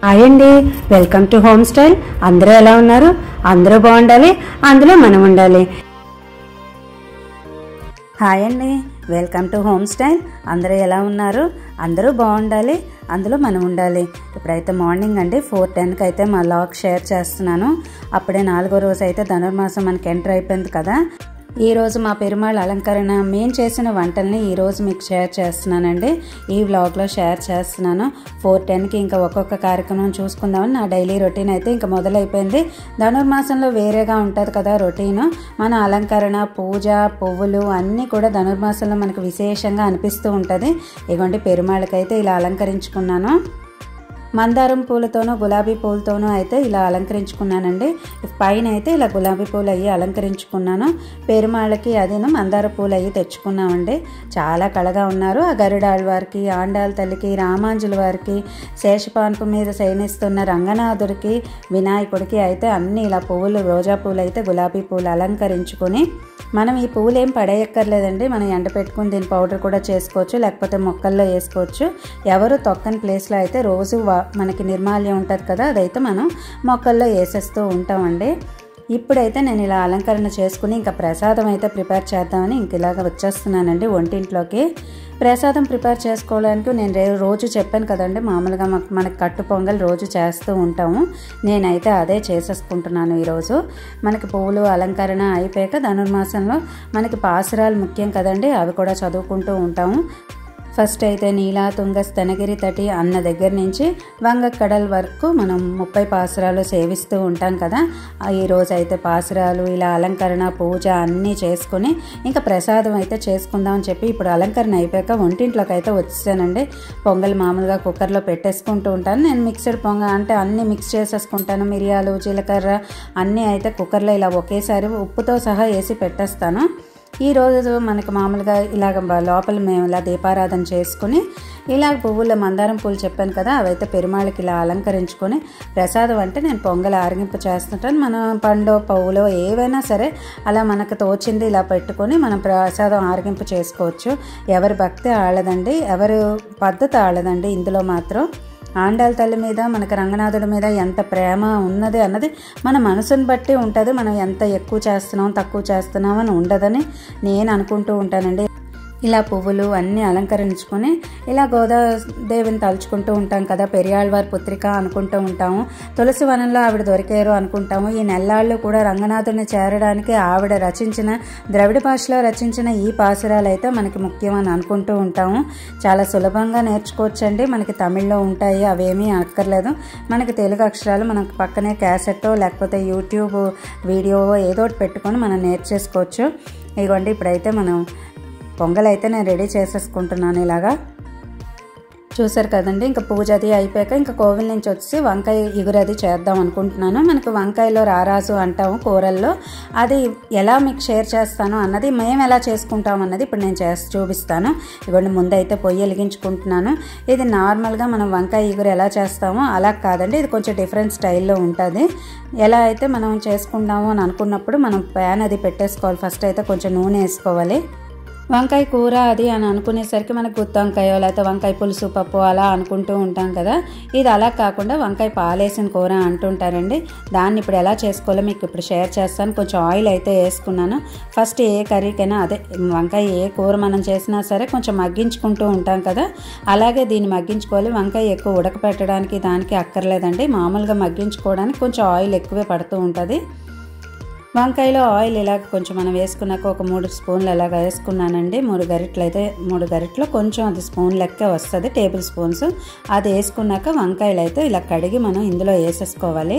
Hi అండి, welcome to home style. అందరూ ఎలా ఉన్నారు? అందరూ బాగుండాలి, అందులో మనం ఉండాలి. హాయ్ అండి, వెల్కమ్ టు హోమ్ స్టైల్. అందరూ ఎలా ఉన్నారు? అందరూ బాగుండాలి, అందులో మనం ఉండాలి. ఇప్పుడైతే మార్నింగ్ అండి 4:10కి అయితే మా లాగ్ షేర్ చేస్తున్నాను. అప్పుడే 4వ రోజు అయితే ధనుర్మాసం మనకి ఎంటర్ అయిపోయింది కదా. ఈరోజు మా పెరుమాళ్ అలంకరణ మేము చేసిన వంటల్ని ఈరోజు మీకు షేర్ చేస్తున్నానండి. ఈ వ్లాగ్లో షేర్ చేస్తున్నాను. 4:10కి ఇంకా ఒక్కొక్క కార్యక్రమం చూసుకుందామని నా డైలీ రొటీన్ అయితే ఇంకా మొదలైపోయింది. ధనుర్మాసంలో వేరేగా ఉంటుంది కదా రొటీను. మన అలంకరణ, పూజ, పువ్వులు అన్నీ కూడా ధనుర్మాసంలో మనకు విశేషంగా అనిపిస్తూ ఉంటుంది. ఇగోండి పెరుమాళ్ళకైతే ఇలా అలంకరించుకున్నాను. మందారం పూలతోనూ గులాబీ పూలతోనూ అయితే ఇలా అలంకరించుకున్నానండి. పైన అయితే ఇలా గులాబీ పూలు అయ్యి అలంకరించుకున్నాను. పెరుమాళ్ళకి అదిను మందార పూలు అయ్యి తెచ్చుకున్నామండి. చాలా కళగా ఉన్నారు. ఆ గరుడాళ్ళ వారికి, ఆండాళ్ళ తల్లికి, రామాంజుల వారికి, శేషపాన్పు మీద శయనిస్తున్న రంగనాథుడికి, వినాయకుడికి అయితే అన్ని ఇలా పువ్వులు, రోజా పూలు అయితే గులాబీ పూలు అలంకరించుకొని, మనం ఈ పువ్వులు ఏం పడేయక్కర్లేదండి. మనం ఎండ పెట్టుకుని దీని పౌడర్ కూడా చేసుకోవచ్చు, లేకపోతే మొక్కల్లో వేసుకోవచ్చు. ఎవరు తొక్కని ప్లేస్లో అయితే రోజు మనకి నిర్మాల్యం ఉంటుంది కదా, అదైతే మనం మొక్కల్లో వేసేస్తూ ఉంటామండి. ఇప్పుడైతే నేను ఇలా అలంకరణ చేసుకుని ఇంకా ప్రసాదం అయితే ప్రిపేర్ చేద్దామని ఇంక ఇలాగ వచ్చేస్తున్నానండి వంటింట్లోకి. ప్రసాదం ప్రిపేర్ చేసుకోవడానికి నేను రోజు చెప్పాను కదండి, మామూలుగా మనకి కట్టు పొంగల్ రోజు చేస్తూ ఉంటాము. నేనైతే అదే చేసేసుకుంటున్నాను ఈరోజు. మనకి పువ్వులు అలంకరణ అయిపోయాక ధనుర్మాసంలో మనకి పాసురాలు ముఖ్యం కదండి, అవి కూడా చదువుకుంటూ ఉంటాము. ఫస్ట్ అయితే నీలా, తుంగ, స్తనగిరి తటి అన్న దగ్గర నుంచి వంగ కడల్ వరకు మనం 30 పాసురాలు సేవిస్తూ ఉంటాం కదా. ఈరోజు అయితే పాసురాలు, ఇలా అలంకరణ, పూజ అన్నీ చేసుకుని ఇంకా ప్రసాదం అయితే చేసుకుందామని చెప్పి ఇప్పుడు అలంకరణ అయిపోయాక వంటింట్లోకి అయితే వచ్చేసానండి. పొంగల్ మామూలుగా కుక్కర్లో పెట్టేసుకుంటూ ఉంటాను. నేను మిక్సర్ అంటే అన్నీ మిక్స్ చేసేసుకుంటాను. మిరియాలు, జీలకర్ర అన్నీ అయితే కుక్కర్లో ఇలా ఒకేసారి ఉప్పుతో సహా వేసి పెట్టేస్తాను. ఈరోజు మనకు మామూలుగా ఇలాగ లోపల మేము ఇలా దీపారాధన చేసుకుని ఇలా పువ్వుల మందారం పూలు చెప్పాను కదా, అవైతే పెరుమాళ్ళకి ఇలా అలంకరించుకొని ప్రసాదం అంటే నేను పొంగల్ ఆరగింపు చేస్తుంటాను. మన పండో పువ్వులో ఏవైనా సరే అలా మనకు తోచింది ఇలా పెట్టుకొని మనం ప్రసాదం ఆరగింపు చేసుకోవచ్చు. ఎవరి భక్తి ఆళ్ళదండి, ఎవరి పద్ధతి ఆళ్ళదండి. ఇందులో మాత్రం ఆండాళ్ళ తల్లి మీద, మనకు రంగనాథుడి మీద ఎంత ప్రేమ ఉన్నది అన్నది మన మనసుని బట్టి ఉంటుంది. మనం ఎంత ఎక్కువ చేస్తున్నాం, తక్కువ చేస్తున్నాం అని ఉండదని నేను అనుకుంటూ ఉంటానండి. ఇలా పువ్వులు అన్నీ అలంకరించుకొని ఇలా గోదాదేవిని తలుచుకుంటూ ఉంటాం కదా. పెరియాళ్ళవారి పుత్రిక అనుకుంటూ ఉంటాము. తులసి వనంలో ఆవిడ దొరికారు అనుకుంటాము. ఈ నెల్లాళ్ళు కూడా రంగనాథుడిని చేరడానికి ఆవిడ రచించిన, ద్రవిడ భాషలో రచించిన ఈ పాసురాలు అయితే మనకి ముఖ్యమని అనుకుంటూ ఉంటాము. చాలా సులభంగా నేర్చుకోవచ్చండి. మనకి తమిళ్లో ఉంటాయి, అవేమీ అక్కర్లేదు. మనకి తెలుగు అక్షరాలు మనకు పక్కనే క్యాసెట్టో లేకపోతే యూట్యూబ్ వీడియో ఏదో పెట్టుకొని మనం నేర్చేసుకోవచ్చు. ఇదిగోండి ఇప్పుడైతే మనం పొంగల్ అయితే నేను రెడీ చేసేసుకుంటున్నాను. ఇలాగా చూసారు కదండి. ఇంకా పూజ అది అయిపోయాక ఇంకా కోవిల్ నుంచి వచ్చి వంకాయ ఇగురది చేద్దాం అనుకుంటున్నాను. మనకు వంకాయలో రారాజు అంటాము కూరల్లో. అది ఎలా మీకు షేర్ చేస్తాను అన్నది, మేము ఎలా చేసుకుంటాం అన్నది ఇప్పుడు నేను చేసి చూపిస్తాను. ఇవ్వండి ముందైతే పొయ్యి వెలిగించుకుంటున్నాను. ఇది నార్మల్గా మనం వంకాయ ఇగురు ఎలా చేస్తామో అలా కాదండి, ఇది కొంచెం డిఫరెంట్ స్టైల్లో ఉంటుంది. ఎలా అయితే మనం చేసుకుంటాము అని అనుకున్నప్పుడు మనం ప్యాన్ అది పెట్టేసుకోవాలి. ఫస్ట్ అయితే కొంచెం నూనె వేసుకోవాలి. వంకాయ కూర అది అని అనుకునేసరికి మనకు గుత్తి వంకాయో లేకపోతే వంకాయ పులుసు పప్పు అలా అనుకుంటూ ఉంటాం కదా. ఇది అలా కాకుండా వంకాయ పాలేసిన కూర అంటుంటారండి. దాన్ని ఇప్పుడు ఎలా చేసుకోవాలో మీకు ఇప్పుడు షేర్ చేస్తాను. కొంచెం ఆయిల్ అయితే వేసుకున్నాను. ఫస్ట్ ఏ కర్రీకైనా అదే వంకాయ ఏ కూర మనం చేసినా సరే కొంచెం మగ్గించుకుంటూ ఉంటాం కదా, అలాగే దీన్ని మగ్గించుకోవాలి. వంకాయ ఎక్కువ ఉడకపెట్టడానికి దానికి అక్కర్లేదండి, మామూలుగా మగ్గించుకోవడానికి కొంచెం ఆయిల్ ఎక్కువే పడుతూ ఉంటుంది. వంకాయలో ఆయిల్ ఇలాగ కొంచెం మనం వేసుకున్నాక ఒక 3 స్పూన్లు ఇలాగ వేసుకున్నానండి. 3 గరిటెలు అయితే 3 గరిటెలు కొంచెం అది స్పూన్ లెక్క వస్తుంది, టేబుల్ స్పూన్స్. అది వేసుకున్నాక వంకాయలు అయితే ఇలా కడిగి మనం ఇందులో వేసేసుకోవాలి.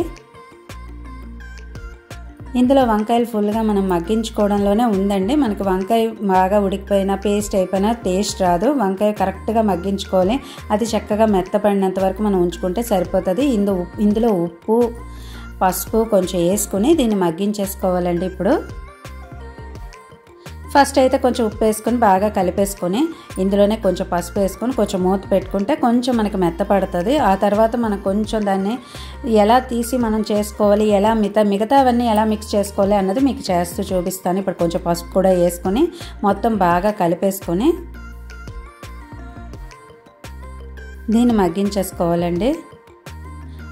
ఇందులో వంకాయలు ఫుల్గా మనం మగ్గించుకోవడంలోనే ఉందండి. మనకి వంకాయ బాగా ఉడికిపోయినా పేస్ట్ అయిపోయినా టేస్ట్ రాదు. వంకాయ కరెక్ట్గా మగ్గించుకోవాలి. అది చక్కగా మెత్తపడినంత వరకు మనం ఉంచుకుంటే సరిపోతుంది. ఇందులో ఉప్పు, పసుపు కొంచెం వేసుకుని దీన్ని మగ్గించేసుకోవాలండి. ఇప్పుడు ఫస్ట్ అయితే కొంచెం ఉప్పు వేసుకొని బాగా కలిపేసుకొని ఇందులోనే కొంచెం పసుపు వేసుకొని కొంచెం మూత పెట్టుకుంటే కొంచెం మనకి మెత్తపడుతుంది. ఆ తర్వాత మనం కొంచెం దాన్ని ఎలా తీసి మనం చేసుకోవాలి, ఎలా మిగతావన్నీ ఎలా మిక్స్ చేసుకోవాలి అన్నది మీకు చేస్తూ చూపిస్తాను. ఇప్పుడు కొంచెం పసుపు కూడా వేసుకొని మొత్తం బాగా కలిపేసుకొని దీన్ని మగ్గించేసుకోవాలండి.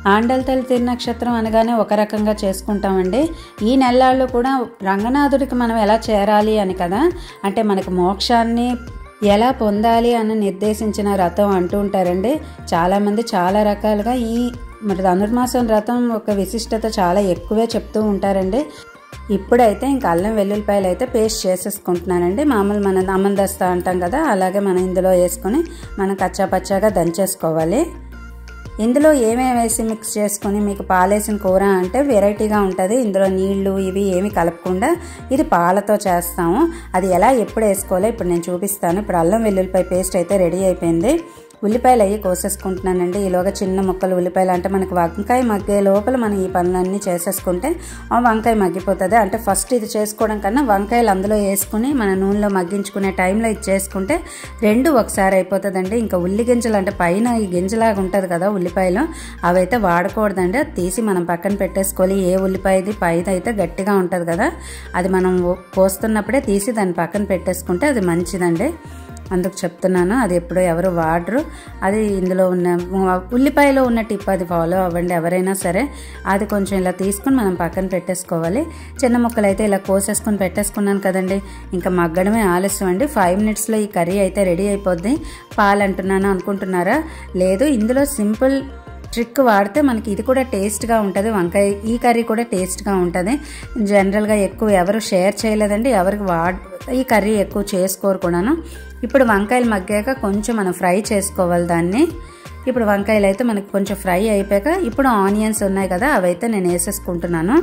ఆండలతల్లి తిరునక్షత్రం అనగానే ఒక రకంగా చేసుకుంటామండి. ఈ నెలల్లో కూడా రంగనాథుడికి మనం ఎలా చేరాలి అని కదా, అంటే మనకు మోక్షాన్ని ఎలా పొందాలి అని నిర్దేశించిన వ్రతం అంటూ ఉంటారండి చాలామంది. చాలా రకాలుగా ఈ ధనుర్మాసం వ్రతం ఒక విశిష్టత చాలా ఎక్కువే చెప్తూ ఉంటారండి. ఇప్పుడైతే ఇంకా అల్లం వెల్లుల్లిపాయలు అయితే పేస్ట్ చేసేసుకుంటున్నానండి. మామూలు మన అమందస్తా అంటాం కదా, అలాగే మనం ఇందులో వేసుకొని మనం కచ్చాపచ్చాగా దంచేసుకోవాలి. ఇందులో ఏమేమి వేసి మిక్స్ చేసుకొని మీకు పాలేసిన కూర అంటే వెరైటీగా ఉంటుంది. ఇందులో నీళ్లు ఇవి ఏమి కలపకుండా ఇది పాలతో చేస్తాము. అది ఎలా ఎప్పుడు వేసుకోవాలో ఇప్పుడు నేను చూపిస్తాను. ఇప్పుడు అల్లం వెల్లుల్లిపాయ పేస్ట్ అయితే రెడీ అయిపోయింది. ఉల్లిపాయలు అవి కోసేసుకుంటున్నానండి. ఈలోగా చిన్న ముక్కలు ఉల్లిపాయలు అంటే మనకి వంకాయ మగ్గే లోపల మనం ఈ పనులన్నీ చేసేసుకుంటే ఆ వంకాయ మగ్గిపోతుంది. అంటే ఫస్ట్ ఇది చేసుకోవడం కన్నా వంకాయలు అందులో వేసుకుని మన నూనెలో మగ్గించుకునే టైంలో ఇది చేసుకుంటే రెండు ఒకసారి అయిపోతుందండి. ఇంకా ఉల్లి గింజలు అంటే పైన ఈ గింజలాగా ఉంటుంది కదా ఉల్లిపాయలు, అవైతే వాడకూడదండి. అది తీసి మనం పక్కన పెట్టేసుకోవాలి. ఏ ఉల్లిపాయది పైది అయితే గట్టిగా ఉంటుంది కదా, అది మనం కోస్తున్నప్పుడే తీసి దాన్ని పక్కన పెట్టేసుకుంటే అది మంచిదండి. అందుకు చెప్తున్నాను, అది ఎప్పుడూ ఎవరు వాడరు. అది ఇందులో ఉన్న ఉల్లిపాయలో ఉన్న టిప్ అది ఫాలో అవ్వండి ఎవరైనా సరే. అది కొంచెం ఇలా తీసుకుని మనం పక్కన పెట్టేసుకోవాలి. చిన్న ముక్కలు అయితే ఇలా కోసేసుకుని పెట్టేసుకున్నాను కదండి. ఇంకా మగ్గడమే ఆలస్యం అండి. 5 minutesలో ఈ కర్రీ అయితే రెడీ అయిపోద్ది. పాలు అంటున్నాను అనుకుంటున్నారా? లేదు, ఇందులో సింపుల్ ట్రిక్ వాడితే మనకి ఇది కూడా టేస్ట్గా ఉంటుంది. వంకాయ ఈ కర్రీ కూడా టేస్ట్గా ఉంటుంది. జనరల్గా ఎక్కువ ఎవరు షేర్ చేయలేదండి, ఎవరికి ఈ కర్రీ ఎక్కువ చేసుకోరు కూడాను. ఇప్పుడు వంకాయలు మగ్గాక కొంచెం మనం ఫ్రై చేసుకోవాలి దాన్ని. ఇప్పుడు వంకాయలు అయితే మనకి కొంచెం ఫ్రై అయిపోయాక ఇప్పుడు ఆనియన్స్ ఉన్నాయి కదా, అవైతే నేను వేసేసుకుంటున్నాను.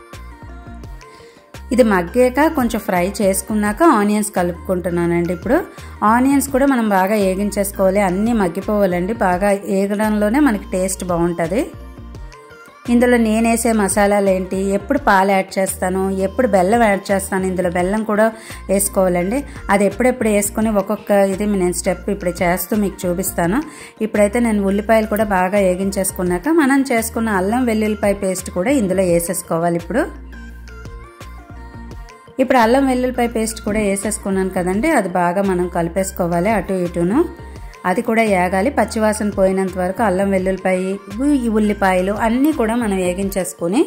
ఇది మగ్గాక కొంచెం ఫ్రై చేసుకున్నాక ఆనియన్స్ కలుపుకుంటున్నానండి. ఇప్పుడు ఆనియన్స్ కూడా మనం బాగా వేగించేసుకోవాలి, అన్నీ మగ్గిపోవాలండి. బాగా వేగడంలోనే మనకి టేస్ట్ బాగుంటుంది. ఇందులో నేను వేసే మసాలాలు ఏంటి, ఎప్పుడు పాలు యాడ్ చేస్తాను, ఎప్పుడు బెల్లం యాడ్ చేస్తాను. ఇందులో బెల్లం కూడా వేసుకోవాలండి. అది ఎప్పుడెప్పుడు వేసుకుని ఒక్కొక్క ఇది నేను స్టెప్ ఇప్పుడు చేస్తూ మీకు చూపిస్తాను. ఇప్పుడైతే నేను ఉల్లిపాయలు కూడా బాగా వేగించేసుకున్నాక మనం చేసుకున్న అల్లం వెల్లుల్లిపాయ పేస్ట్ కూడా ఇందులో వేసేసుకోవాలి. ఇప్పుడు అల్లం వెల్లుల్లిపాయ పేస్ట్ కూడా వేసేసుకున్నాను కదండి, అది బాగా మనం కలిపేసుకోవాలి అటు ఇటును. అది కూడా వేగాలి, పచ్చివాసన పోయినంత వరకు అల్లం వెల్లుల్లిపాయ ఈ ఉల్లిపాయలు అన్నీ కూడా మనం వేగించేసుకుని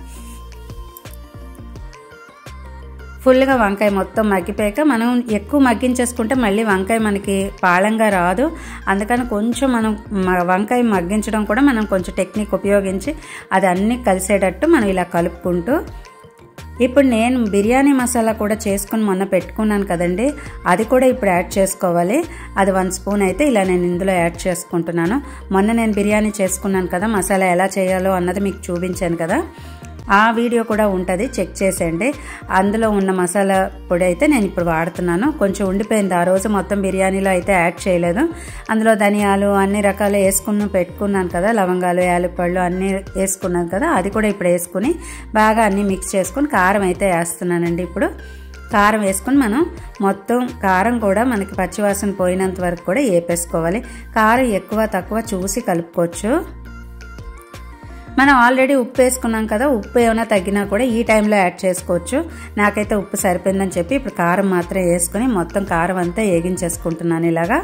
ఫుల్గా వంకాయ మొత్తం మగ్గిపోయాక మనం ఎక్కువ మగ్గించేసుకుంటే మళ్ళీ వంకాయ మనకి పాళంగా రాదు. అందుకని కొంచెం మనం వంకాయ మగ్గించడం కూడా మనం కొంచెం టెక్నిక్ ఉపయోగించి అది అన్నీ కలిసేటట్టు మనం ఇలా కలుపుకుంటూ ఇప్పుడు నేను బిర్యానీ మసాలా కూడా చేసుకుని మొన్న పెట్టుకున్నాను కదండి, అది కూడా ఇప్పుడు యాడ్ చేసుకోవాలి. అది 1 స్పూన్ అయితే ఇలా నేను ఇందులో యాడ్ చేసుకుంటున్నాను. మొన్న నేను బిర్యానీ చేసుకున్నాను కదా, మసాలా ఎలా చేయాలో అన్నది మీకు చూపించాను కదా, ఆ వీడియో కూడా ఉంటుంది, చెక్ చేసేయండి. అందులో ఉన్న మసాలా పొడి అయితే నేను ఇప్పుడు వాడుతున్నాను. కొంచెం ఉండిపోయింది, ఆ రోజు మొత్తం బిర్యానీలో అయితే యాడ్ చేయలేదు. అందులో ధనియాలు అన్ని రకాలు పెట్టుకున్నాను కదా, లవంగాలు యాలకులు అన్నీ వేసుకున్నాను కదా, అది కూడా ఇప్పుడు వేసుకుని బాగా అన్నీ మిక్స్ చేసుకుని కారం అయితే వేస్తున్నానండి. ఇప్పుడు కారం వేసుకుని మనం మొత్తం కారం కూడా మనకి పచ్చివాసన పోయినంత వరకు కూడా వేపేసుకోవాలి. కారం ఎక్కువ తక్కువ చూసి కలుపుకోవచ్చు. మనం ఆల్రెడీ ఉప్పు వేసుకున్నాం కదా, ఉప్పు ఏమైనా తగ్గినా కూడా ఈ టైంలో యాడ్ చేసుకోవచ్చు. నాకైతే ఉప్పు సరిపోయిందని చెప్పి ఇప్పుడు కారం మాత్రం వేసుకుని మొత్తం కారం అంతా వేగించేసుకుంటున్నాను. ఇలాగా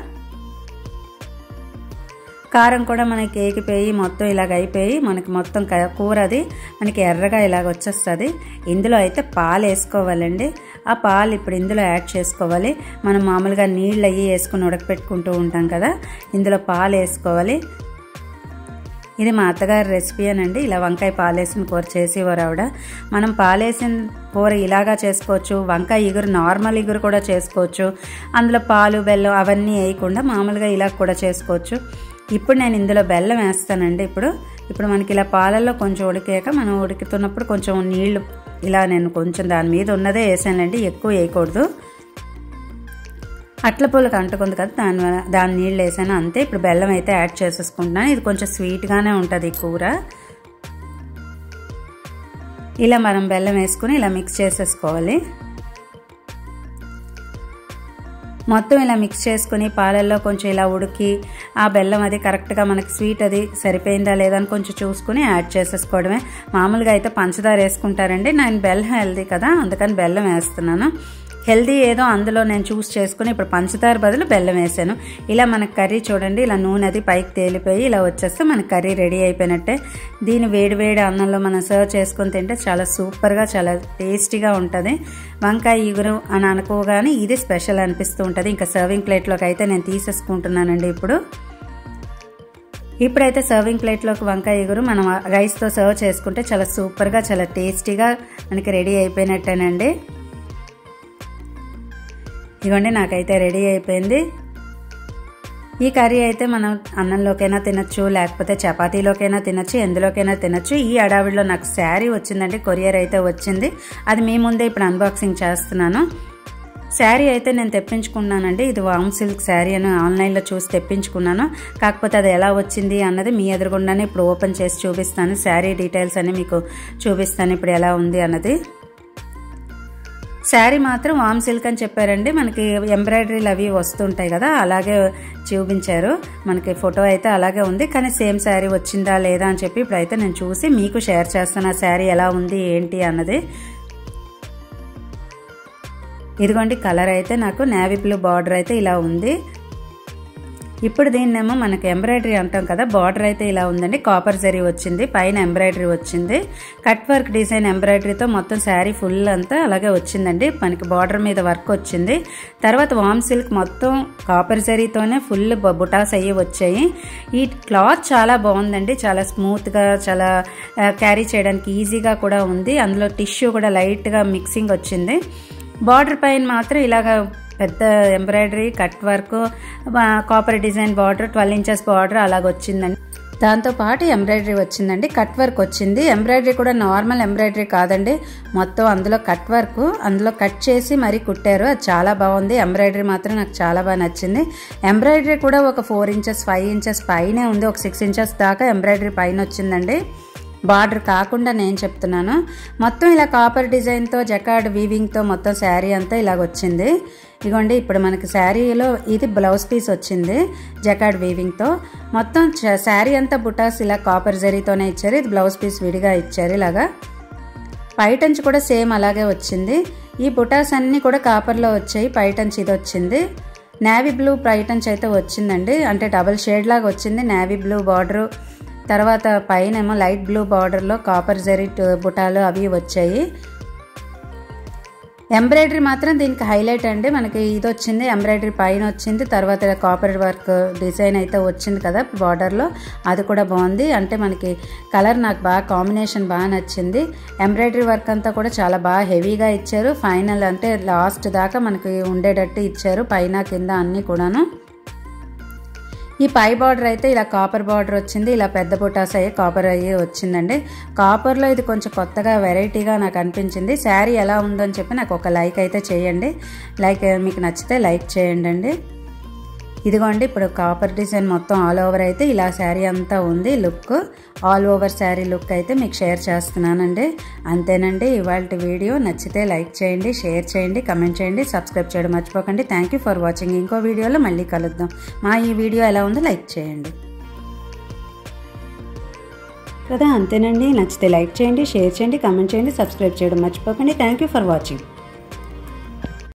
కారం కూడా మనకి ఏగిపోయి మొత్తం ఇలాగ అయిపోయి మనకి మొత్తం కూర అది మనకి ఎర్రగా ఇలాగ వచ్చేస్తుంది. ఇందులో అయితే పాలు వేసుకోవాలండి. ఆ పాలు ఇప్పుడు ఇందులో యాడ్ చేసుకోవాలి. మనం మామూలుగా నీళ్ళు అయ్యి వేసుకుని ఉడకపెట్టుకుంటూ ఉంటాం కదా, ఇందులో పాలు వేసుకోవాలి. ఇది మా అత్తగారి రెసిపీ అనండి, ఇలా వంకాయ పాలేసిన కూర చేసేవారు ఆవిడ. మనం పాలేసిన కూర ఇలాగా చేసుకోవచ్చు, వంకాయ ఇగురు నార్మల్ ఇగురు కూడా చేసుకోవచ్చు. అందులో పాలు బెల్లం అవన్నీ వేయకుండా మామూలుగా ఇలా కూడా చేసుకోవచ్చు. ఇప్పుడు నేను ఇందులో బెల్లం వేస్తానండి. ఇప్పుడు మనకి ఇలా పాలల్లో కొంచెం ఉడికాక మనం ఉడుకుతున్నప్పుడు కొంచెం నీళ్లు ఇలా నేను కొంచెం దాని మీద ఉన్నదే వేసానండి, ఎక్కువ వేయకూడదు. అట్ల పూలకు అంటుకుంది కదా, దాని నీళ్ళు వేసాను అంతే. ఇప్పుడు బెల్లం అయితే యాడ్ చేసేసుకుంటున్నాను. ఇది కొంచెం స్వీట్గానే ఉంటుంది ఈ కూర. ఇలా మనం బెల్లం వేసుకుని ఇలా మిక్స్ చేసేసుకోవాలి. మొత్తం ఇలా మిక్స్ చేసుకుని పాలల్లో కొంచెం ఇలా ఉడికి ఆ బెల్లం అది కరెక్ట్గా మనకి స్వీట్ అది సరిపోయిందా లేదా అని కొంచెం చూసుకుని యాడ్ చేసేసుకోవడమే. మామూలుగా అయితే పంచదార వేసుకుంటారండి, నేను బెల్లం హెల్దీ కదా అందుకని బెల్లం వేస్తున్నాను. హెల్దీ ఏదో అందులో నేను చూస్ చేసుకుని ఇప్పుడు పంచదార బదులు బెల్లం వేసాను. ఇలా మనకు కర్రీ చూడండి ఇలా నూనె అది పైకి తేలిపోయి ఇలా వచ్చేస్తే మన కర్రీ రెడీ అయిపోయినట్టే. దీన్ని వేడి వేడి అన్నంలో మనం సర్వ్ చేసుకొని తింటే చాలా సూపర్గా చాలా టేస్టీగా ఉంటుంది. వంకాయ ఇగురు అని అనుకోగానే ఇది స్పెషల్ అనిపిస్తూ ఉంటుంది. ఇంకా సర్వింగ్ ప్లేట్లోకి అయితే నేను తీసేసుకుంటున్నానండి. ఇప్పుడైతే సర్వింగ్ ప్లేట్లోకి వంకాయ ఇగురు మనం రైస్తో సర్వ్ చేసుకుంటే చాలా సూపర్గా చాలా టేస్టీగా మనకి రెడీ అయిపోయినట్టేనండి. ఇదిగోండి నాకైతే రెడీ అయిపోయింది. ఈ కర్రీ అయితే మనం అన్నంలోకైనా తినచ్చు, లేకపోతే చపాతీలోకైనా తినచ్చు, ఎందులోకైనా తినచ్చు. ఈ అడావిడిలో నాకు శారీ వచ్చిందండి, కొరియర్ అయితే వచ్చింది. అది మీ ముందే ఇప్పుడు అన్బాక్సింగ్ చేస్తున్నాను. శారీ అయితే నేను తెప్పించుకున్నానండి. ఇది వామ్ సిల్క్ శారీ అని ఆన్లైన్లో చూసి తెప్పించుకున్నాను. కాకపోతే అది ఎలా వచ్చింది అన్నది మీ ఎదురుగుండానే ఇప్పుడు ఓపెన్ చేసి చూపిస్తాను. శారీ డీటెయిల్స్ అని మీకు చూపిస్తాను ఇప్పుడు ఎలా ఉంది అన్నది. శారీ మాత్రం వామ్ సిల్క్ అని చెప్పారండి. మనకి ఎంబ్రాయిడరీలు అవి వస్తుంటాయి కదా, అలాగే చూపించారు. మనకి ఫోటో అయితే అలాగే ఉంది, కానీ సేమ్ శారీ వచ్చిందా లేదా అని చెప్పి ఇప్పుడైతే నేను చూసి మీకు షేర్ చేస్తాను ఆ శారీ ఎలా ఉంది ఏంటి అన్నది. ఇదిగోండి కలర్ అయితే నాకు నేవీ బ్లూ బార్డర్ అయితే ఇలా ఉంది. ఇప్పుడు దీన్నేమో మనకి ఎంబ్రాయిడరీ అంటాం కదా, బార్డర్ అయితే ఇలా ఉందండి. కాపర్ జరీ వచ్చింది, పైన ఎంబ్రాయిడరీ వచ్చింది. కట్ వర్క్ డిజైన్ ఎంబ్రాయిడరీతో మొత్తం శారీ ఫుల్ అంతా అలాగే వచ్చిందండి. మనకి బార్డర్ మీద వర్క్ వచ్చింది. తర్వాత వామ్ సిల్క్ మొత్తం కాపర్ జరీతోనే ఫుల్ బుటాస్ అయ్యి వచ్చాయి. ఈ క్లాత్ చాలా బాగుందండి, చాలా స్మూత్గా చాలా క్యారీ చేయడానికి ఈజీగా కూడా ఉంది. అందులో టిష్యూ కూడా లైట్గా మిక్సింగ్ వచ్చింది. బార్డర్ పైన మాత్రం ఇలాగా పెద్ద embroidery cut work copper design border 12 inches border అలాగ వచ్చిందండి. దాంతోపాటు ఎంబ్రాయిడరీ వచ్చిందండి, కట్ వర్క్ వచ్చింది. ఎంబ్రాయిడరీ కూడా నార్మల్ ఎంబ్రాయిడరీ కాదండి, మొత్తం అందులో కట్ వర్క్ అందులో కట్ చేసి మరీ కుట్టారు. అది చాలా బాగుంది. ఎంబ్రాయిడరీ మాత్రం నాకు చాలా బాగా నచ్చింది. ఎంబ్రాయిడరీ కూడా ఒక 4 ఇంచెస్ 5 ఇంచెస్ పైనే ఉంది, ఒక 6 ఇంచెస్ దాకా ఎంబ్రాయిడరీ పైన వచ్చిందండి. బార్డర్ కాకుండా నేను చెప్తున్నాను. మొత్తం ఇలా కాపర్ డిజైన్తో జకార్డ్ వీవింగ్తో మొత్తం శారీ అంతా ఇలాగ వచ్చింది. ఇదిగోండి ఇప్పుడు మనకి శారీలో ఇది బ్లౌజ్ పీస్ వచ్చింది జకార్డ్ వీవింగ్తో. మొత్తం శారీ అంతా బుటాస్ ఇలా కాపర్ జరీతోనే ఇచ్చారు. ఇది బ్లౌజ్ పీస్ విడిగా ఇచ్చారు ఇలాగా. పైటంచి కూడా సేమ్ అలాగే వచ్చింది. ఈ బుటాస్ అన్నీ కూడా కాపర్లో వచ్చాయి. పైటంచి ఇది వచ్చింది. నేవీ బ్లూ పైటంచి అయితే వచ్చిందండి, అంటే డబుల్ షేడ్ లాగా వచ్చింది. నేవీ బ్లూ బార్డరు, తర్వాత పైన ఏమో లైట్ బ్లూ బార్డర్లో కాపర్ జరీ బుటాలు అవి వచ్చాయి. ఎంబ్రాయిడరీ మాత్రం దీనికి హైలైట్ అండి. మనకి ఇది వచ్చింది ఎంబ్రాయిడరీ పైన వచ్చింది, తర్వాత కాపర్ వర్క్ డిజైన్ అయితే వచ్చింది కదా బార్డర్లో, అది కూడా బాగుంది. అంటే మనకి కలర్ నాకు బాగా కాంబినేషన్ బాగా నచ్చింది. ఎంబ్రాయిడరీ వర్క్ అంతా కూడా చాలా బాగా హెవీగా ఇచ్చారు. ఫైనల్ అంటే లాస్ట్ దాకా మనకి ఉండేటట్టు ఇచ్చారు, పైన కింద అన్నీ కూడాను. ఈ పై బార్డర్ అయితే ఇలా కాపర్ బార్డర్ వచ్చింది, ఇలా పెద్ద బుటాస్ అయ్యి కాపర్ అయ్యి వచ్చిందండి. కాపర్లో ఇది కొంచెం కొత్తగా వెరైటీగా నాకు అనిపించింది. శారీ ఎలా ఉందని చెప్పి నాకు ఒక లైక్ అయితే చేయండి. లైక్ మీకు నచ్చితే లైక్ చేయండి అండి. ఇదిగోండి ఇప్పుడు కాపర్ డిజైన్ మొత్తం ఆల్ ఓవర్ అయితే ఇలా శారీ అంతా ఉంది. Look all over sari look అయితే మీకు షేర్ చేస్తున్నానండి. అంతేనండి ఇవాళ వీడియో. నచ్చితే లైక్ చేయండి, షేర్ చేయండి, కమెంట్ చేయండి, సబ్స్క్రైబ్ చేయడం మర్చిపోకండి. Thank you for watching. ఇంకో వీడియోలో మళ్ళీ కలుద్దాం. మా ఈ వీడియో ఎలా ఉందో లైక్ చేయండి కదా. అంతేనండి, నచ్చితే లైక్ చేయండి, షేర్ చేయండి, కమెంట్ చేయండి, సబ్స్క్రైబ్ చేయడం మర్చిపోకండి. Thank you for watching.